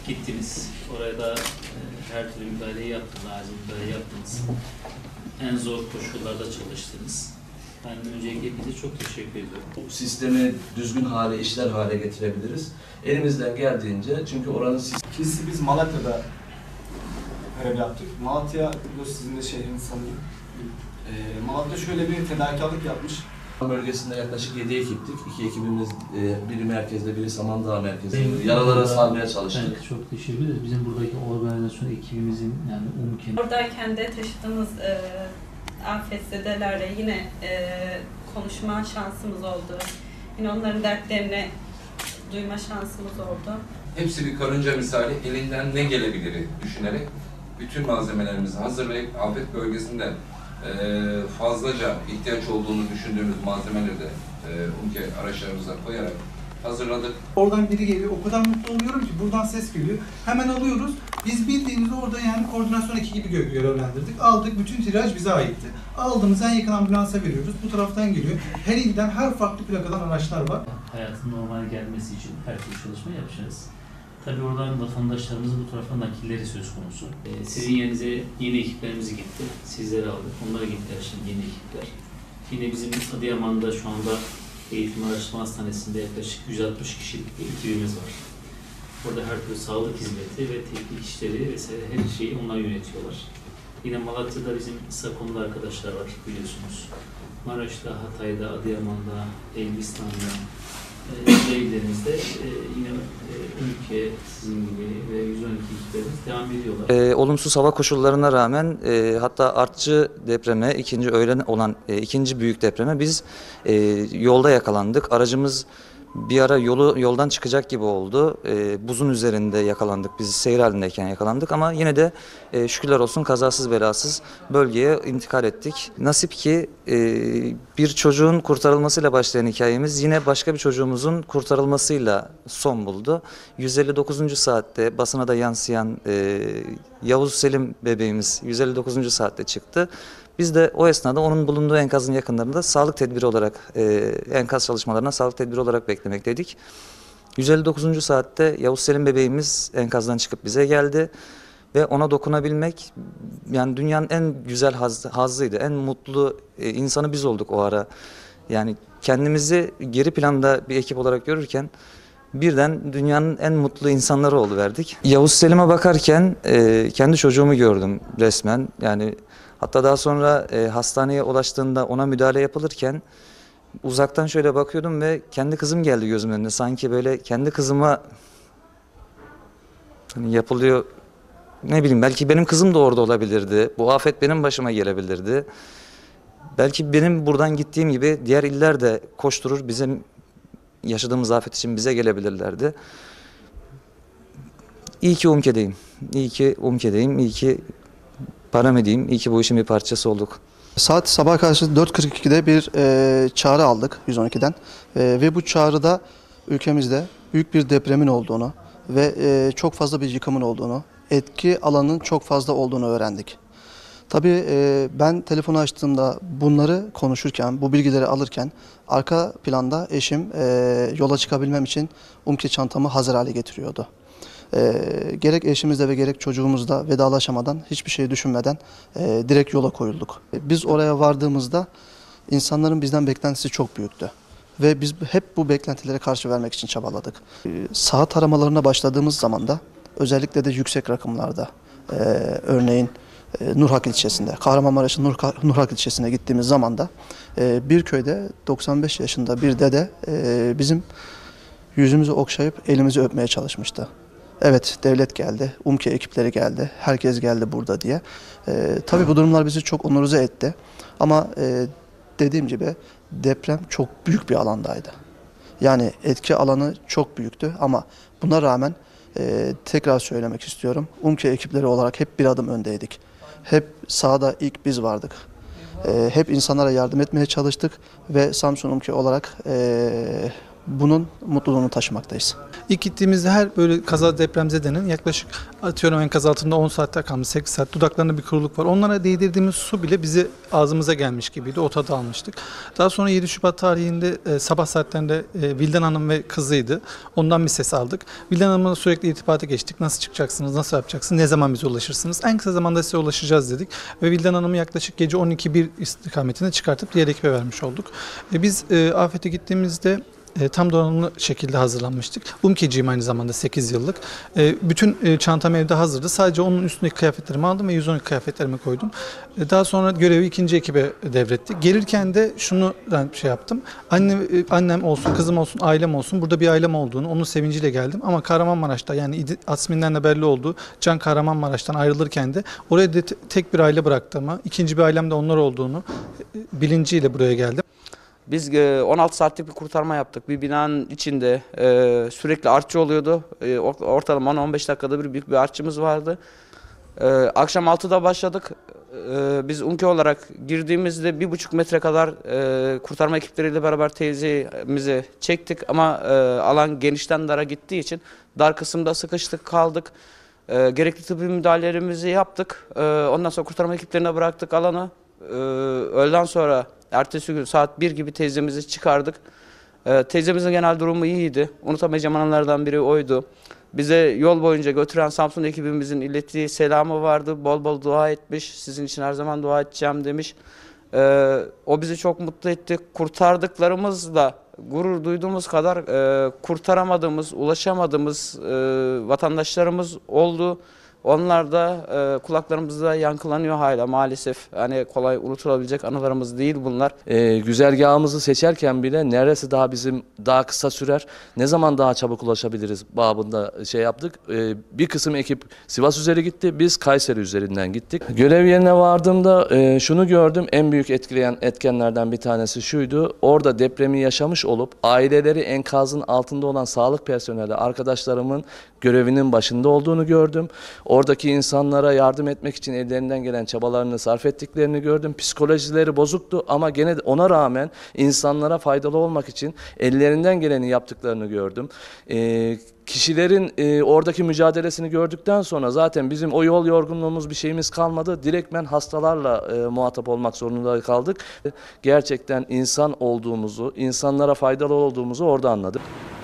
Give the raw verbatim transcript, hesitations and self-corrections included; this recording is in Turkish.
gittiniz. Oraya da e, her türlü müdahaleyi yaptınız, acil müdahale yaptınız. En zor koşullarda çalıştınız. Ben öncelikle hepinize çok teşekkür ediyorum. Bu sistemi düzgün hale, işler hale getirebiliriz. Elimizden geldiğince, çünkü oranın sistemi... İkincisi biz Malatya'da görev yaptık. Malatya, biliyorsunuz sizin de şehrin sanırım. Ee, Malatya şöyle bir fedakarlık yapmış. Bölgesinde yaklaşık yedi ekiptik. İki ekibimiz, e, biri merkezde, biri Samandağ merkezinde. Yaralara sarmaya çalıştık. Evet, çok teşekkür ederiz. Bizim buradaki organizasyon ekibimizin, yani UMKE'nin... Oradayken de taşıdığımız e, afetzedelerle yine e, konuşma şansımız oldu. Yine onların dertlerini duyma şansımız oldu. Hepsi bir karınca misali, elinden ne gelebilir düşünerek bütün malzemelerimizi hazırlayıp afet bölgesinde fazlaca ihtiyaç olduğunu düşündüğümüz malzemeleri de UMKE araçlarımıza koyarak hazırladık. Oradan biri geliyor, o kadar mutlu oluyorum ki buradan ses geliyor. Hemen alıyoruz. Biz bildiğimiz orada yani koordinasyon ekibi gibi gö görevlendirdik. Aldık, bütün tiraj bize aitti. Aldığımız en yakın ambulansa veriyoruz. Bu taraftan geliyor. Her ilden, her farklı plakadan araçlar var. Hayatın normale gelmesi için her türlü çalışma yapacağız. Tabii oradan vatandaşlarımızın bu tarafa nakilleri söz konusu. Ee, sizin yerinize yeni ekiplerimiz gitti. Sizleri aldık. Onlara gittiler şimdi yeni ekipler. Yine bizim Adıyaman'da şu anda Eğitim Araştırma Hastanesi'nde yaklaşık yüz altmış kişilik bir ekibimiz var. Orada her türlü sağlık hizmeti ve teknik işleri vesaire her şeyi onlar yönetiyorlar. Yine Malatya'da bizim SAKOM'da arkadaşlar var biliyorsunuz. Maraş'ta, Hatay'da, Adıyaman'da, Elbistan'da, evlerimizde e, yine e, ülke sizin gibi ve yüz on iki ekiplerimiz devam ediyorlar. E, olumsuz hava koşullarına rağmen e, hatta artçı depreme, ikinci öğlen olan e, ikinci büyük depreme biz e, yolda yakalandık. Aracımız bir ara yolu yoldan çıkacak gibi oldu. E, buzun üzerinde yakalandık. Biz seyir halindeyken yakalandık ama yine de e, şükürler olsun kazasız belasız bölgeye intikal ettik. Nasip ki e, bir çocuğun kurtarılmasıyla başlayan hikayemiz yine başka bir çocuğumuzun kurtarılmasıyla son buldu. yüz elli dokuzuncu saatte basına da yansıyan e, Yavuz Selim bebeğimiz yüz elli dokuzuncu saatte çıktı. Biz de o esnada onun bulunduğu enkazın yakınlarında sağlık tedbiri olarak, e, enkaz çalışmalarına sağlık tedbiri olarak beklemekteydik. yüz elli dokuzuncu saatte Yavuz Selim bebeğimiz enkazdan çıkıp bize geldi ve ona dokunabilmek, yani dünyanın en güzel haz, hazzıydı, en mutlu e, insanı biz olduk o ara. Yani kendimizi geri planda bir ekip olarak görürken birden dünyanın en mutlu insanları oluverdik. Yavuz Selim'e bakarken e, kendi çocuğumu gördüm resmen. Yani hatta daha sonra e, hastaneye ulaştığında ona müdahale yapılırken uzaktan şöyle bakıyordum ve kendi kızım geldi gözümün önüne. Sanki böyle kendi kızıma hani yapılıyor, ne bileyim, belki benim kızım da orada olabilirdi. Bu afet benim başıma gelebilirdi. Belki benim buradan gittiğim gibi diğer iller de koşturur, bizim yaşadığımız afet için bize gelebilirlerdi. İyi ki UMKE'deyim. İyi ki UMKE'deyim. İyi ki paramediyim. İyi ki bu işin bir parçası olduk. Saat sabah karşı dört kırk ikide bir e, çağrı aldık yüz on ikiden e, ve bu çağrıda ülkemizde büyük bir depremin olduğunu ve e, çok fazla bir yıkımın olduğunu, etki alanının çok fazla olduğunu öğrendik. Tabii e, ben telefonu açtığımda bunları konuşurken, bu bilgileri alırken arka planda eşim e, yola çıkabilmem için UMKE çantamı hazır hale getiriyordu. E, gerek eşimizle ve gerek çocuğumuzla vedalaşamadan, hiçbir şey düşünmeden e, direkt yola koyulduk. E, biz oraya vardığımızda insanların bizden beklentisi çok büyüktü. Ve biz hep bu beklentilere karşı vermek için çabaladık. E, saat aramalarına başladığımız zaman da özellikle de yüksek rakımlarda, e, örneğin e, Nurhak ilçesinde, Kahramanmaraş'ın Nurhak, Nurhak ilçesine gittiğimiz zaman da e, bir köyde doksan beş yaşında bir dede e, bizim yüzümüzü okşayıp elimizi öpmeye çalışmıştı. Evet, devlet geldi, UMKE ekipleri geldi, herkes geldi burada diye. Ee, tabii bu durumlar bizi çok onurize etti. Ama e, dediğim gibi deprem çok büyük bir alandaydı. Yani etki alanı çok büyüktü ama buna rağmen e, tekrar söylemek istiyorum. UMKE ekipleri olarak hep bir adım öndeydik. Hep sahada ilk biz vardık. E, hep insanlara yardım etmeye çalıştık ve Samsun UMKE olarak e, bunun mutluluğunu taşımaktayız. İlk gittiğimizde her böyle kaza depremzedenin yaklaşık atıyorum enkaz altında on saatte kalmış, sekiz saat dudaklarında bir kuruluk var. Onlara değdirdiğimiz su bile bizi ağzımıza gelmiş gibiydi. O tadı almıştık. Daha sonra yedi Şubat tarihinde e, sabah saatlerinde e, Vildan Hanım ve kızıydı. Ondan bir ses aldık. Vildan Hanım'la sürekli irtibata geçtik. Nasıl çıkacaksınız, nasıl yapacaksınız, ne zaman bize ulaşırsınız? En kısa zamanda size ulaşacağız dedik. Ve Vildan Hanım'ı yaklaşık gece on iki bir istikametine çıkartıp diğer ekibe vermiş olduk. E, biz e, afete gittiğimizde E, tam donanımlı şekilde hazırlanmıştık. UMKE'ciyim aynı zamanda sekiz yıllık. E, bütün e, çantam evde hazırdı. Sadece onun üstündeki kıyafetlerimi aldım ve yüz on iki kıyafetlerimi koydum. E, daha sonra görevi ikinci ekibe devrettik. Gelirken de şunu ben şey yaptım. Annem, e, annem olsun, kızım olsun, ailem olsun. Burada bir ailem olduğunu, onun sevinciyle geldim. Ama Kahramanmaraş'ta yani asminden de belli oldu. Can Kahramanmaraş'tan ayrılırken de oraya de tek bir aile bıraktığımı, ikinci bir ailem de onlar olduğunu e, bilinciyle buraya geldim. Biz on altı saatlik bir kurtarma yaptık. Bir binanın içinde sürekli artçı oluyordu. Ortalama on on beş dakikada bir büyük bir artçımız vardı. Akşam altıda başladık. Biz UMKE olarak girdiğimizde bir buçuk metre kadar kurtarma ekipleriyle beraber teyzemizi çektik. Ama alan genişten dara gittiği için dar kısımda sıkıştık kaldık. Gerekli tıbbi müdahalelerimizi yaptık. Ondan sonra kurtarma ekiplerine bıraktık alanı. Öğleden sonra ertesi gün saat bir gibi teyzemizi çıkardık. Ee, teyzemizin genel durumu iyiydi. Unutamayacağım anlardan biri oydu. Bize yol boyunca götüren Samsun ekibimizin ilettiği selamı vardı. Bol bol dua etmiş. Sizin için her zaman dua edeceğim demiş. Ee, o bizi çok mutlu etti. Kurtardıklarımızla gurur duyduğumuz kadar e, kurtaramadığımız, ulaşamadığımız e, vatandaşlarımız oldu. Onlar da e, kulaklarımızda yankılanıyor hala maalesef. Hani kolay unutulabilecek anılarımız değil bunlar. E, güzergahımızı seçerken bile neresi daha bizim daha kısa sürer, ne zaman daha çabuk ulaşabiliriz babında şey yaptık. E, bir kısım ekip Sivas üzeri gitti, biz Kayseri üzerinden gittik. Görev yerine vardığımda e, şunu gördüm, en büyük etkileyen etkenlerden bir tanesi şuydu. Orada depremi yaşamış olup aileleri enkazın altında olan sağlık personeli arkadaşlarımın görevinin başında olduğunu gördüm. Oradaki insanlara yardım etmek için ellerinden gelen çabalarını sarf ettiklerini gördüm. Psikolojileri bozuktu ama gene de ona rağmen insanlara faydalı olmak için ellerinden geleni yaptıklarını gördüm. Ee, kişilerin e, oradaki mücadelesini gördükten sonra zaten bizim o yol yorgunluğumuz bir şeyimiz kalmadı. Direktmen hastalarla e, muhatap olmak zorunda kaldık. Gerçekten insan olduğumuzu, insanlara faydalı olduğumuzu orada anladık.